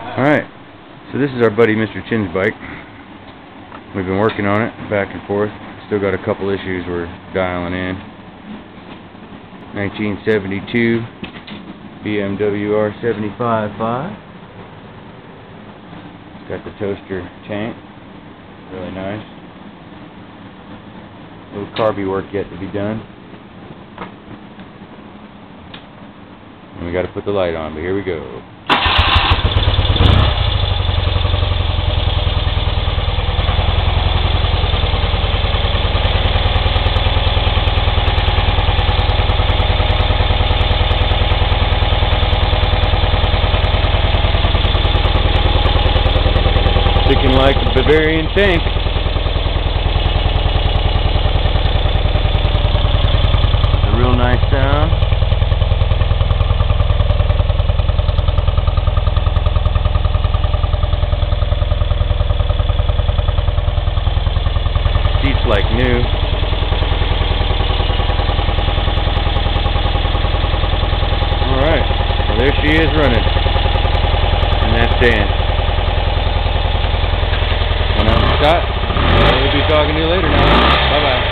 Alright, so this is our buddy Mr. Chin's bike. We've been working on it back and forth. Still got a couple issues we're dialing in. 1972 BMW R75. Got the toaster tank. Really nice. A little carby work yet to be done. And we got to put the light on, but here we go. Looking like a Bavarian tank. A real nice sound. Seats like new. Alright, well there she is running. And that's Dan. Scott, we'll be talking to you later now. Bye-bye.